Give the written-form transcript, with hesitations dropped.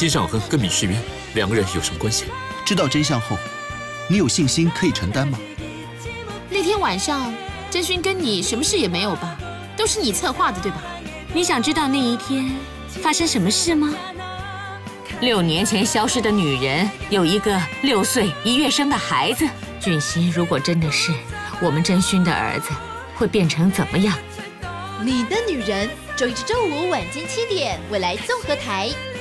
金尚亨跟闵世渊2个人有什么关系？ 知道真相后，你有信心可以承担吗？ 那天晚上，真勋跟你什么事也没有吧？都是你策划的，对吧？ 你想知道那一天发生什么事吗？6年前消失的女人有一个6岁1月生的孩子。俊熙如果真的是我们真勋的儿子，会变成怎么样？ 你的女人，周一至周五晚间7点，未来综合台。